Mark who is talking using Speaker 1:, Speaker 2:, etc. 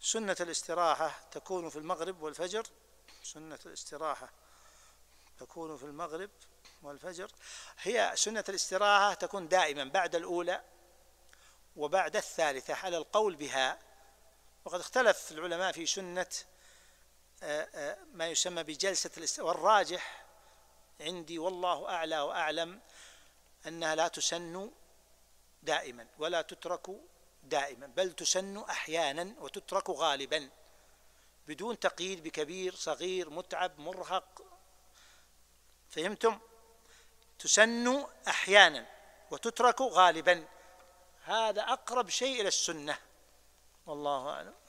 Speaker 1: سنة الاستراحة تكون في المغرب والفجر. سنة الاستراحة تكون في المغرب والفجر. هي سنة الاستراحة تكون دائما بعد الأولى وبعد الثالثة على القول بها. وقد اختلف العلماء في سنة ما يسمى بجلسة الاستراحة، والراجح عندي والله أعلى وأعلم أنها لا تسن دائما ولا تترك دائما، بل تسن أحيانا وتترك غالبا بدون تقييد بكبير صغير متعب مرهق. فهمتم؟ تسن أحيانا وتترك غالبا، هذا أقرب شيء إلى السنة والله أعلم.